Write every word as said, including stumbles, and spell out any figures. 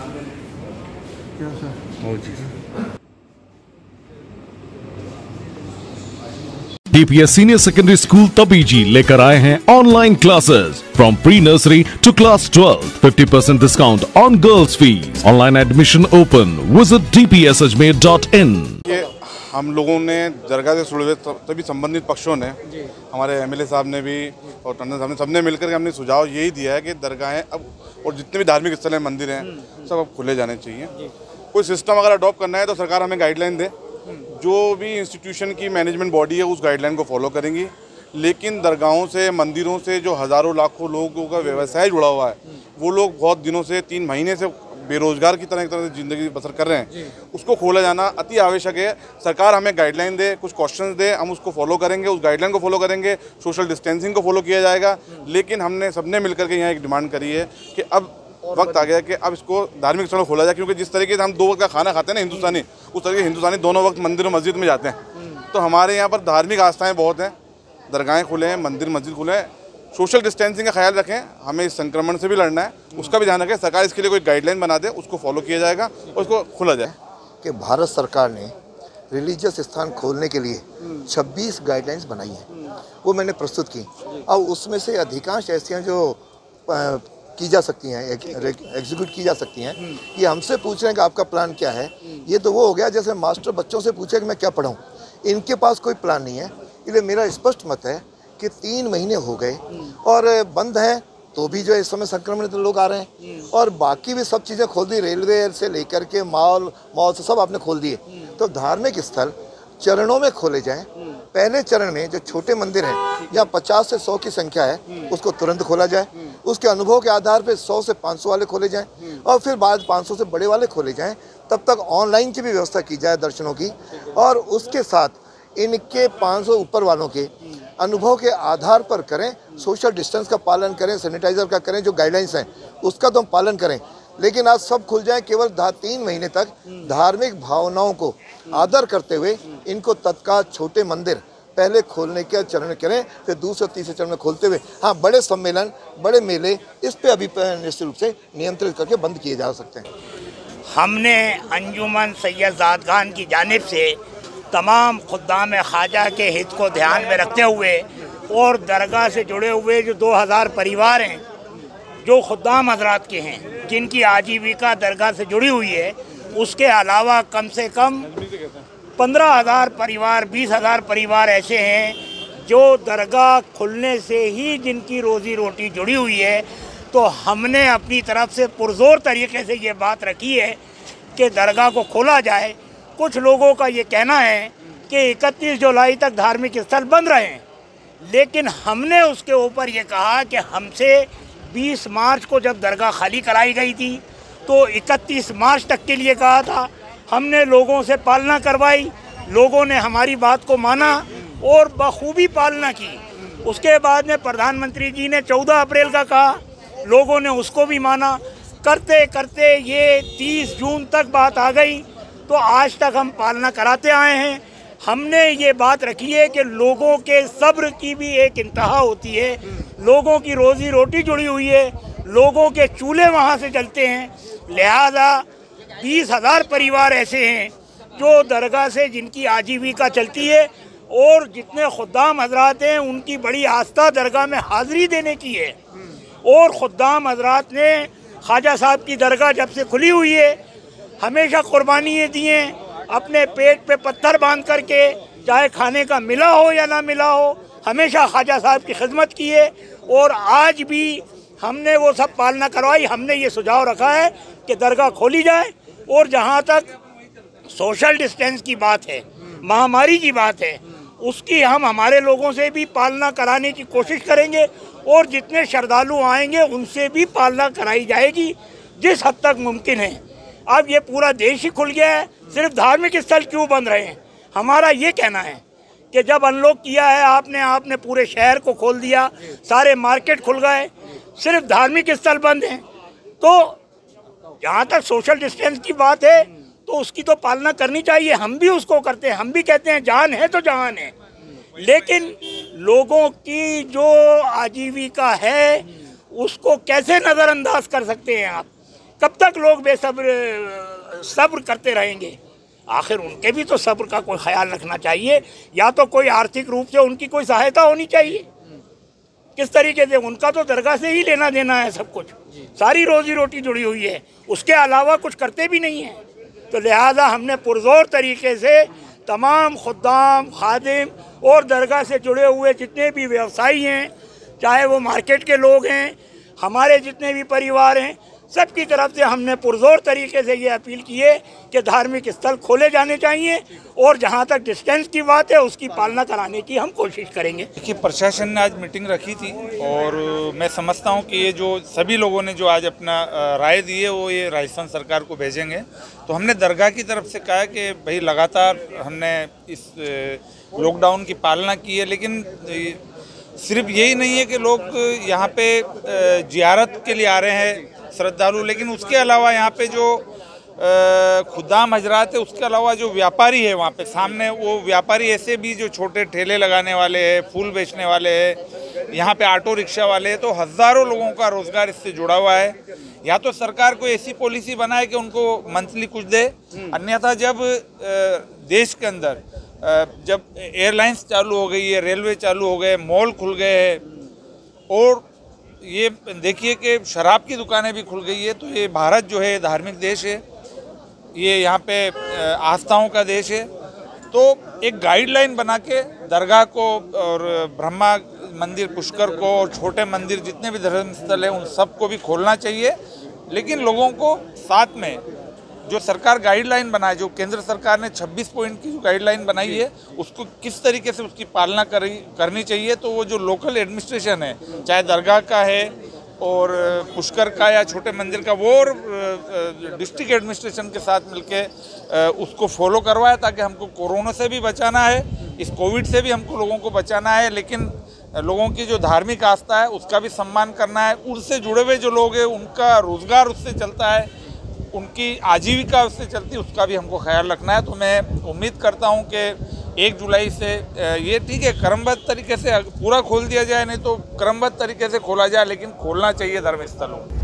क्या सर? वो चीज़ DPS senior secondary school Tabiji लेकर आए हैं online classes from pre nursery to class twelve. Fifty percent discount on girls fees. Online admission open. Visit D P S Ajmer dot in. हम लोगों ने दरगाह से जुड़े हुए सभी संबंधित पक्षों ने, हमारे एमएलए साहब ने भी और टंडन साहब ने, सबने मिलकर के हमने सुझाव यही दिया है कि दरगाहें अब और जितने भी धार्मिक स्थल हैं, मंदिर हैं, सब अब खुले जाने चाहिए. कोई सिस्टम अगर अडॉप्ट करना है तो सरकार हमें गाइडलाइन दे. जो भी इंस्टीट्यूशन की मैनेजमेंट बॉडी है उस गाइडलाइन को फॉलो करेंगी. लेकिन दरगाहों से, मंदिरों से जो हज़ारों लाखों लोगों का व्यवसाय जुड़ा हुआ है, वो लोग बहुत दिनों से, तीन महीने से बेरोजगार की तरह एक तरह से ज़िंदगी बसर कर रहे हैं, उसको खोला जाना अति आवश्यक है. सरकार हमें गाइडलाइन दे, कुछ क्वेश्चंस दे, हम उसको फॉलो करेंगे, उस गाइडलाइन को फॉलो करेंगे. सोशल डिस्टेंसिंग को फॉलो किया जाएगा. लेकिन हमने सबने मिलकर के यहाँ एक डिमांड करी है कि अब वक्त आ गया कि अब इसको धार्मिक स्थलों खोला जाए. क्योंकि जिस तरीके से हम दो वक्त का खाना खाते हैं ना हिंदुस्तानी, उस तरीके हिंदुस्तानी दोनों वक्त मंदिर और मस्जिद में जाते हैं. तो हमारे यहाँ पर धार्मिक आस्थाएँ बहुत हैं. दरगाहें खुले हैं, मंदिर मस्जिद खुले हैं. सोशल डिस्टेंसिंग का ख्याल रखें. हमें इस संक्रमण से भी लड़ना है, उसका भी ध्यान रखें. सरकार इसके लिए कोई गाइडलाइन बना दे, उसको फॉलो किया जाएगा और उसको खोला जाए. कि भारत सरकार ने रिलीजियस स्थान खोलने के लिए छब्बीस गाइडलाइंस बनाई हैं, वो मैंने प्रस्तुत की. अब उसमें से अधिकांश ऐसी हैं जो की जा सकती हैं, एग्जीक्यूट की जा सकती हैं. ये हमसे पूछ रहे हैं कि आपका प्लान क्या है. ये तो वो हो गया जैसे मास्टर बच्चों से पूछे कि मैं क्या पढ़ाऊँ. इनके पास कोई प्लान नहीं है. इसलिए मेरा स्पष्ट मत है कि तीन महीने हो गए और बंद है तो भी जो इस समय संक्रमित लोग आ रहे हैं, और बाकी भी सब चीज़ें खोल दी. रेलवे से लेकर के मॉल मॉल से सब आपने खोल दिए. तो धार्मिक स्थल चरणों में खोले जाएं. पहले चरण में जो छोटे मंदिर हैं, जहाँ पचास से सौ की संख्या है, उसको तुरंत खोला जाए. उसके अनुभव के आधार पर सौ से पाँच सौ वाले खोले जाएं और फिर बाद पाँच सौ से बड़े वाले खोले जाएं. तब तक ऑनलाइन की भी व्यवस्था की जाए दर्शनों की. और उसके साथ इनके पाँच सौ ऊपर वालों के अनुभव के आधार पर करें. सोशल डिस्टेंस का पालन करें, सैनिटाइजर का करें, जो गाइडलाइंस हैं उसका तो हम पालन करें. लेकिन आज सब खुल जाए केवल तीन महीने तक धार्मिक भावनाओं को आदर करते हुए इनको तत्काल छोटे मंदिर पहले खोलने के चरण करें, फिर दूसरे तीसरे चरण में खोलते हुए हाँ बड़े सम्मेलन, बड़े मेले, इस पे अभी निश्चित रूप से नियंत्रित करके बंद किए जा सकते हैं. हमने अंजुमन सैयद ज़ाद खान की जानिब से तमाम खुद्दाम ख्वाजा के हित को ध्यान में रखते हुए और दरगाह से जुड़े हुए जो दो हज़ार परिवार हैं, जो खुद्दाम हजरात के हैं, जिनकी आजीविका दरगाह से जुड़ी हुई है, उसके अलावा कम से कम पंद्रह हज़ार परिवार, बीस हज़ार परिवार ऐसे हैं जो दरगाह खुलने से ही जिनकी रोज़ी रोटी जुड़ी हुई है. तो हमने अपनी तरफ से पुरजोर तरीके से ये बात रखी है कि दरगाह को खोला जाए. कुछ लोगों का ये कहना है कि इकतीस जुलाई तक धार्मिक स्थल बंद रहे हैं, लेकिन हमने उसके ऊपर ये कहा कि हमसे बीस मार्च को जब दरगाह खाली कराई गई थी तो इकतीस मार्च तक के लिए कहा था. हमने लोगों से पालना करवाई, लोगों ने हमारी बात को माना और बखूबी पालना की. उसके बाद में प्रधानमंत्री जी ने चौदह अप्रैल का कहा, लोगों ने उसको भी माना. करते करते ये तीस जून तक बात आ गई, तो आज तक हम पालना कराते आए हैं. हमने ये बात रखी है कि लोगों के सब्र की भी एक इंतहा होती है. लोगों की रोज़ी रोटी जुड़ी हुई है, लोगों के चूल्हे वहाँ से जलते हैं. लिहाजा बीस हज़ार परिवार ऐसे हैं जो दरगाह से जिनकी आजीविका चलती है, और जितने खुद्दाम हजरात हैं उनकी बड़ी आस्था दरगाह में हाज़िरी देने की है. और खुद्दाम हजरात ने ख्वाजा साहब की दरगाह जब से खुली हुई है हमेशा कुर्बानियाँ दी हैं, अपने पेट पे पत्थर बांध करके, चाहे खाने का मिला हो या ना मिला हो, हमेशा ख्वाजा साहब की खिदमत की है. और आज भी हमने वो सब पालना करवाई. हमने ये सुझाव रखा है कि दरगाह खोली जाए, और जहाँ तक सोशल डिस्टेंस की बात है, महामारी की बात है, उसकी हम हमारे लोगों से भी पालना कराने की कोशिश करेंगे. और जितने श्रद्धालु आएंगे उनसे भी पालना कराई जाएगी जिस हद तक मुमकिन है. अब ये पूरा देश ही खुल गया है, सिर्फ धार्मिक स्थल क्यों बंद रहे हैं? हमारा ये कहना है कि जब अनलॉक किया है आपने आपने पूरे शहर को खोल दिया, सारे मार्केट खुल गए, सिर्फ धार्मिक स्थल बंद हैं. तो जहाँ तक सोशल डिस्टेंस की बात है तो उसकी तो पालना करनी चाहिए. हम भी उसको करते हैं, हम भी कहते हैं जान है तो जहान है. लेकिन लोगों की जो आजीविका है उसको कैसे नज़रअंदाज कर सकते हैं आप? कब तक लोग बेसब्र सब्र करते रहेंगे? आखिर उनके भी तो सब्र का कोई ख्याल रखना चाहिए, या तो कोई आर्थिक रूप से उनकी कोई सहायता होनी चाहिए। किस तरीके से? उनका तो दरगाह से ही लेना देना है सब कुछ, सारी रोजी रोटी जुड़ी हुई है, उसके अलावा कुछ करते भी नहीं हैं। तो लिहाजा हमने पुरजोर तरीके से तमाम खुद्दाम, खादिम और दरगाह से जुड़े हुए जितने भी व्यवसायी हैं, चाहे वो मार्केट के लोग हैं, हमारे जितने भी परिवार हैं, सब की तरफ से हमने पुरजोर तरीके से ये अपील की है कि धार्मिक स्थल खोले जाने चाहिए और जहाँ तक डिस्टेंस की बात है उसकी पालना कराने की हम कोशिश करेंगे। देखिए, प्रशासन ने आज मीटिंग रखी थी और मैं समझता हूँ कि ये जो सभी लोगों ने जो आज अपना राय दी है वो ये राजस्थान सरकार को भेजेंगे। तो हमने दरगाह की तरफ से कहा कि भाई लगातार हमने इस लॉकडाउन की पालना की है, लेकिन सिर्फ यही नहीं है कि लोग यहाँ पे जियारत के लिए आ रहे हैं श्रद्धालु, लेकिन उसके अलावा यहाँ पे जो खुदाम हजरात है, उसके अलावा जो व्यापारी है वहाँ पे सामने, वो व्यापारी ऐसे भी जो छोटे ठेले लगाने वाले हैं, फूल बेचने वाले हैं, यहाँ पे ऑटो रिक्शा वाले हैं, तो हज़ारों लोगों का रोज़गार इससे जुड़ा हुआ है। या तो सरकार कोई ऐसी पॉलिसी बनाए कि उनको मंथली कुछ दे, अन्यथा जब देश के अंदर जब एयरलाइंस चालू हो गई है, रेलवे चालू हो गए, मॉल खुल गए हैं और ये देखिए कि शराब की दुकानें भी खुल गई है, तो ये भारत जो है धार्मिक देश है, ये यहाँ पे आस्थाओं का देश है। तो एक गाइडलाइन बना के दरगाह को और ब्रह्मा मंदिर, पुष्कर को और छोटे मंदिर जितने भी धर्म स्थल हैं उन सबको भी खोलना चाहिए, लेकिन लोगों को साथ में जो सरकार गाइडलाइन बनाए, जो केंद्र सरकार ने छब्बीस पॉइंट की जो गाइडलाइन बनाई है, उसको किस तरीके से उसकी पालना करी करनी चाहिए। तो वो जो लोकल एडमिनिस्ट्रेशन है, चाहे दरगाह का है और पुष्कर का या छोटे मंदिर का, वो और डिस्ट्रिक्ट एडमिनिस्ट्रेशन के साथ मिलके उसको फॉलो करवाए, ताकि हमको कोरोना से भी बचाना है, इस कोविड से भी हमको लोगों को बचाना है, लेकिन लोगों की जो धार्मिक आस्था है उसका भी सम्मान करना है। उनसे जुड़े हुए जो लोग हैं उनका रोज़गार उससे चलता है, उनकी आजीविका उससे चलती है, उसका भी हमको ख्याल रखना है। तो मैं उम्मीद करता हूं कि एक जुलाई से ये ठीक है क्रमबद्ध तरीके से पूरा खोल दिया जाए, नहीं तो क्रमबद्ध तरीके से खोला जाए, लेकिन खोलना चाहिए धर्म स्थलों।